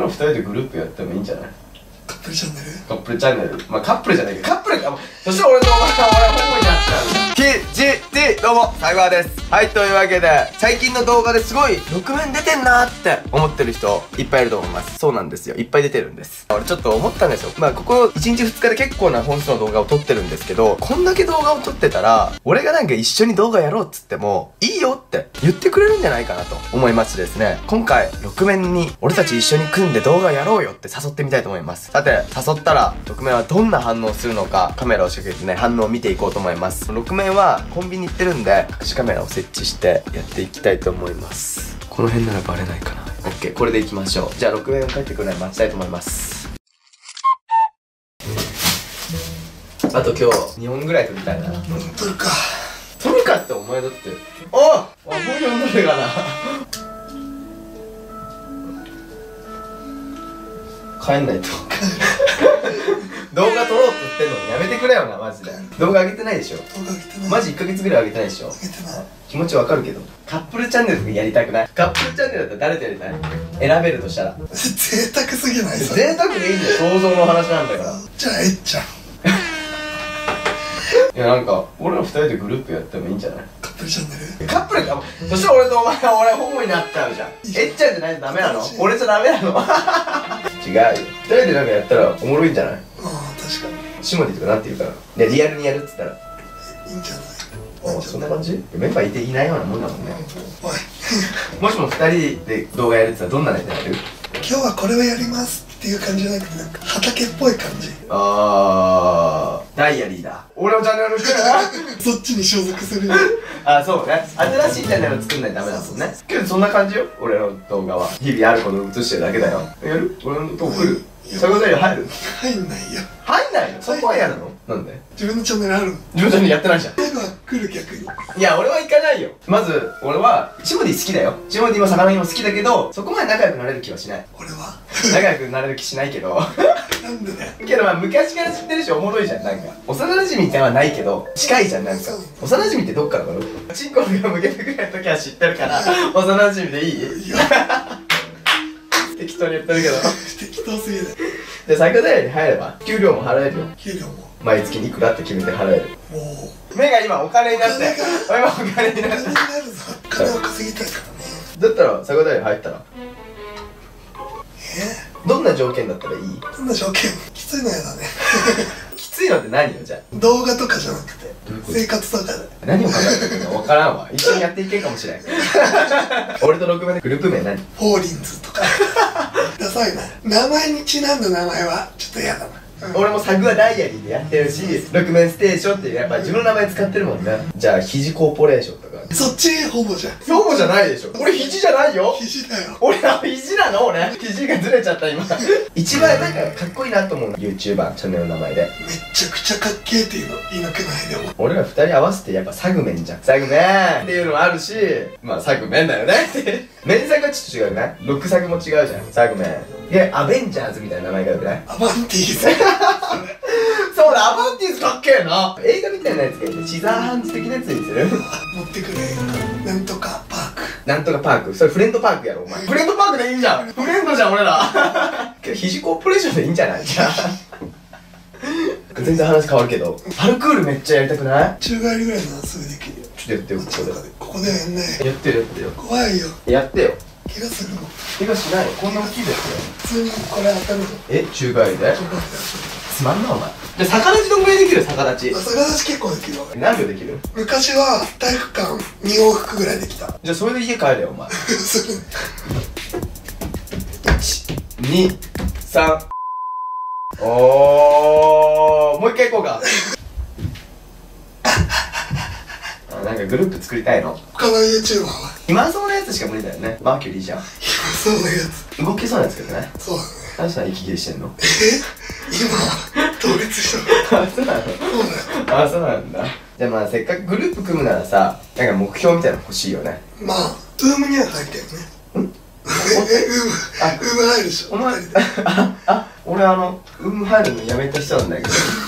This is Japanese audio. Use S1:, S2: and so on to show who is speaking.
S1: ら二人でグループやってもいいんじゃない？
S2: カップルチャンネル？
S1: カップルチャンネル。まあカップルじゃないけど、カップルか。そして俺とお前がホモになっちゃう。TGT どうも、サイバーです。はい、というわけで、最近の動画ですごい、6面出てんなーって思ってる人、いっぱいいると思います。そうなんですよ。いっぱい出てるんです。俺ちょっと思ったんですよ。まあ、ここ1日2日で結構な本数の動画を撮ってるんですけど、こんだけ動画を撮ってたら、俺がなんか一緒に動画やろうっつっても、いいよって言ってくれるんじゃないかなと思いましてですね、今回、6面に、俺たち一緒に組んで動画やろうよって誘ってみたいと思います。さて、誘ったら、6面はどんな反応するのか、カメラを仕掛けてね、反応を見ていこうと思います。6面は、コンビニ行ってるんで、隠しカメラを設置してやっていきたいと思います。この辺ならバレないかな。オッケー、これでいきましょう。じゃあ6面を帰ってくるのを待ちたいと思います。あと今日2本ぐらい撮りたいな。
S2: 撮るか。
S1: 撮るかってお前だって。もう読んどるかな。帰んないと。動画撮ろうって言ってんのにやめてくれよな、マジで。動画上げてないでしょ。
S2: 動画上げてない。
S1: マジ1ヶ月ぐらい上げてないでしょ。
S2: 上げてない。
S1: 気持ちわかるけど、カップルチャンネルとかやりたくない？カップルチャンネルだったら誰とやりたい？選べるとしたら。
S2: 贅沢すぎない？
S1: 贅沢でいいんだよ、想像の話なんだから。
S2: じゃあえっちゃん。
S1: いや、なんか俺ら2人でグループやってもいいんじゃない？
S2: カップルチャンネル？
S1: カップルか。そしたら俺とお前がホモになっちゃうじゃん。えっちゃんじゃないとダメなの？俺じゃダメなの？違うよ。2人でなんかやったらおもろいんじゃない？
S2: ああ、確かに。
S1: シモディとかなんて言うから。で、リアルにやるっつったら。
S2: いいんじゃない？
S1: あ、そんな感じ？メンバーいないようなもんだもんね。
S2: おい。
S1: もしも2人で動画やるって言ったらどんなネタやる？
S2: 今日はこれをやりますっていう感じじゃなくて、なんか畑っぽい感じ。
S1: ダイアリーだ。俺のチャンネル作るな。
S2: そっちに所属する。
S1: あ、そうね。新しいチャンネル作んないとダメだもんね。けどそんな感じよ、俺の動画は。日々あることを映してるだけだよ。やる？俺のとこ来る？そういうことよ、入る？
S2: 入んないよ。
S1: 入んないの？そこは嫌なの？なんで？
S2: 自分のチャンネルあるの？
S1: 自分のチャンネルやってないじゃん。
S2: 映画来る逆に。
S1: いや、俺は行かないよ。まず、俺は、シモディ好きだよ。シモディも魚にも好きだけど、そこまで仲良くなれる気はしない。
S2: 俺は
S1: 仲良くなれる気しないけど。
S2: なんでね。
S1: けどまあ昔から知ってるしおもろいじゃん、なんか。幼馴染みってはないけど、近いじゃん、なんか。幼馴染ってどっからだろう？チンコがむけてくらいの時は知ってるから、幼馴染でいい？
S2: いや。
S1: 適当に言ってるけど。
S2: 適当すぎる。
S1: で、最高ダイヤに入れば、給料も払えるよ。
S2: 給料も。
S1: 毎月いくらって決めて払える。
S2: もう。
S1: 目が今お金になって。今お金になって。
S2: お金になるぞ。金を稼ぎたいからね。
S1: だったら、最高ダイヤに入ったら。どんな条件だったらいい？
S2: どんな条件？きついのやだね。
S1: きついのって何よ、じゃあ。
S2: 動画とかじゃなくて、生活とかで。
S1: 何を考えてるのか分からんわ。一緒にやっていけんかもしれん。俺と6名でグループ名何？
S2: フォーリンズとか。ダサいな。名前にちなんだ名前はちょっと嫌だな。
S1: 俺もサグはダイアリーでやってるし、6面ステーションってやっぱ自分の名前使ってるもんね。じゃあ、肘コーポレーションとか。
S2: そっちほぼじゃん。
S1: ほぼじゃないでしょ。俺肘じゃないよ。
S2: 肘だよ。
S1: 俺は肘なの？俺肘がずれちゃった今。一番なんかかっこいいなと思うの。YouTuber チャンネルの名前で。
S2: めっちゃくちゃかっけーっていうの言いなくないでも。
S1: 俺ら2人合わせてやっぱサグメンじゃん。サグメンっていうのもあるし、まあサグメンだよねって。メンサグはちょっと違うね。6サグも違うじゃん。サグメン。で、アベンジャーズみたいな名前がよくない？
S2: アバンティーズ。
S1: そうだ、アバンティーズかっけえな。映画みたいなやつがいて、シザーハンズ的なやつにする？
S2: 持ってくる映画。なんとかパーク。
S1: なんとかパーク。それフレンドパークやろ、お前。フレンドパークでいいじゃん。フレンドじゃん、俺ら。けど、肘コーポレーションでいいんじゃない？じゃあ。全然話変わるけど、パルクールめっちゃやりたくない？
S2: 宙返りぐらいならすぐできるよ。
S1: ちょっとやってよ、ここで。
S2: ここでやんね。
S1: やってよ、やってよ。
S2: 怖いよ。
S1: やってよ。
S2: 怪我するの。
S1: 怪我しないよ。こんな大きいですよ。
S2: 普通にこれ当たるの。
S1: 宙返りで？つまんな、お前。じゃあ、逆立ちどんぐらいできる？逆立ち。
S2: 逆立ち結構できるわ。
S1: 何秒できる？
S2: 昔は体育館2往復ぐらいできた。
S1: じゃあ、それで家帰れよ、お前。1、2、3。おー、もう一回行こうか。なんかグループ作りたいの？
S2: 他の YouTuber は
S1: 暇そうなやつしか無理だよね。マーキュリーじゃん。
S2: 暇そうなやつ。
S1: 動けそうなやつけどね。
S2: そうだね。
S1: 何したら息切れしてんの？
S2: 今倒立したの。
S1: あ、そうなの？
S2: そうだよ。
S1: あ、そうなんだ。じゃあまあせっかくグループ組むならさ、なんか目標みたいなの欲しいよね。
S2: まあウームには入ったよね。ウーム入るでしょ。
S1: お前、俺ウーム入るのやめた人なんだけど。